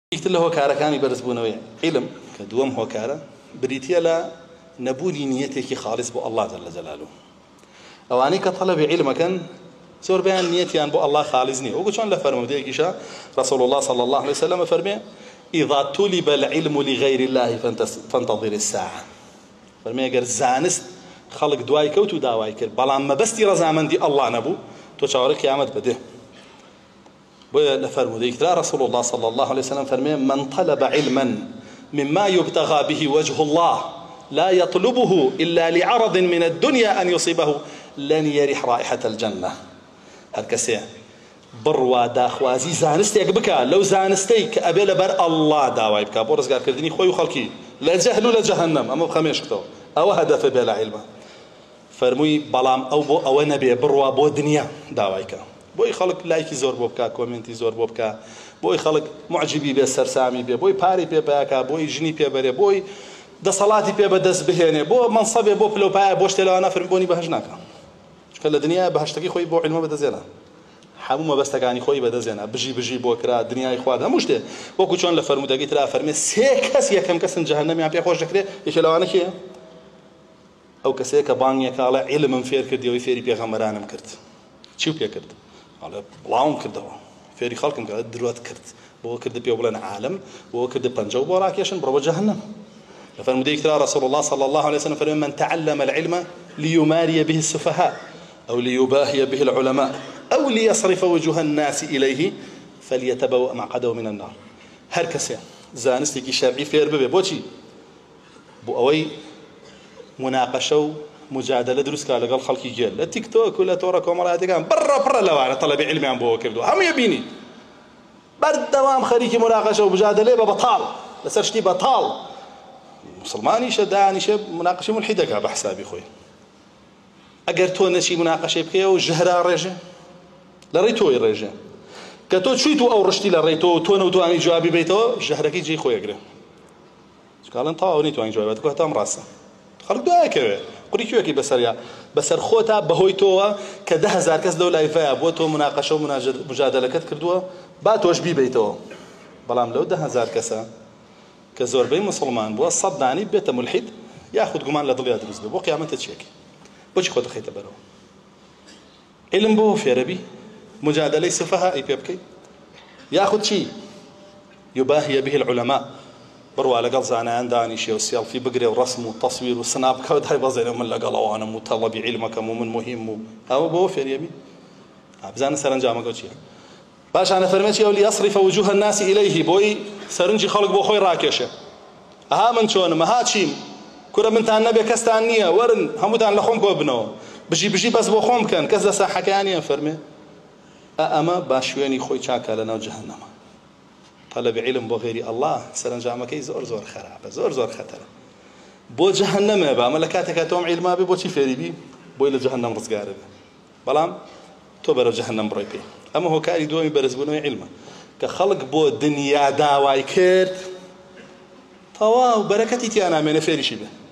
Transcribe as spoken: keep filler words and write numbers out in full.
يكتل له كاركاني برزبونوي علم كدوم هو كارا بريتيا لا نبوني نيتك خالص بو الله جل جلاله أو أني كطلب علم كان سور بيان نيتي أن بو الله خالصني وقول شلون لفرموا ديكيشا رسول الله صلى الله عليه وسلم فرمي إذا طلب العلم لغير الله فانتظر الساعة فرمي أجر زانست خلق دواي كوتو داواي كر بلا ما بستي رزامن دي الله نبو تو شاورك يا عمد بده لفرموا ذيك رسول الله صلى الله عليه وسلم فرمي من طلب علما مما يبتغى به وجه الله لا يطلبه إلا لعرض من الدنيا أن يصيبه لن يرح رائحة الجنة هركسي بروا داخوازي زانستيك بكا لو زانستيك أبي لبر الله داواي بكا بورس قال كردني خوي وخلقي لا جهل ولا جهنم أما بخميش كتو أو هدف بلا علم فرموي بلام أو بو أو نبي بروا بو دنيا داوايكا بوي خلق لايكي زور بوبكا كومنتي زور بوبكا بوي خلق معجبي بي سرسامي بي بوي باري بي باكا بوي جني بي بري بوي ده صلاتي بي بدس بهني بو منصبي بو بلو باي بوش تلو انا فرمبوني بهجناكا شكل الدنيا بهشتكي خوي بو علم بدا زينا حمومه بس تكاني خوي بدا زينا بجي بجي بوكرا الدنيا اخوات هموش ده بوكو شلون لفرمو دقيت لا فرمي سيكس يا كم كسن جهنم يا بي خوش دكري ايش لو انا كي او كسيك بانيا كالا علم فير كردي وي فيري بيغمرانم كرت شو بي كرت على بلاون كده فيري خلقهم كده دروات كرت بو كده بيوبلن عالم بو كده بنجو براكيشن برو جهنم فالمديك ترى رسول الله صلى الله عليه وسلم فرمى من تعلم العلم ليماري به السفهاء أو ليباهي به العلماء أو ليصرف وجوه الناس إليه فليتبوأ مقعده من النار هركسيا زانستي شرعي فير ببي بوشي بو أوي مناقشة مجادله دروس قال قال خلقي جيل التيك توك ولا تورا كاميرات كان برا برا لو على طلب علمي عم بو كردو هم يبيني برد دوام خريكي مناقشه ومجادله ببطال لسرشتي بطال مسلماني شداني شب مناقشه ملحده بحسابي خويا اگر تو نشي مناقشه بكي وجهرا رجع لريتو الرجع كتو شيتو او رشتي لريتو تو نو تو اني جوابي بيتو جهركي جي خويا قري قال انت اوني تو اني جواباتك هتام راسه خلق دواك قريكيو كي بسريا بسر خوتا بهويتوا كده هزار كاس دوله ايفا بوتو مناقشه ومجادله كردوا باتوش بي بيتو بلام لو ده هزار كاسا كزور بين مسلمان بو صداني بيت ملحد ياخذ قمان لضل يدرس بو قيامته تشيك بوش خوت خيته برو علم بو في ربي مجادله سفهاء اي بيبكي ياخذ شيء يباهي به العلماء بروا على قلص أنا عنداني شيء وسيال في بقري ورسم وتصوير وسناب كود هاي بزين من لقلا وأنا مطلب علمك مو من مهم أو بوفر يبي أبزان سرنجا ما قلت شيء باش أنا فرمتي أولي يصرف وجوه الناس إليه بوي سرنجي خلق بو خوي راكشة ها من شون ما هاتشيم كرة من تان نبي كستانية ورن همودان لخوم كوبنو بجي بجي بس بو خوم كان كذا ساحة كانية فرمي أما باشويني خوي شاكا لنا جهنم طلب علم بو غير الله سرنجامكي زور زور خراب زور زور خطر بو جهنم با ملكاتك توم علما بي بو شي فيري بي بو الى جهنم رزقار بلام تو برو جهنم بروي بي اما هو كاري دومي برزبونو علما كخلق بو دنيا داواي كير تواو بركتي تي انا من فيري شي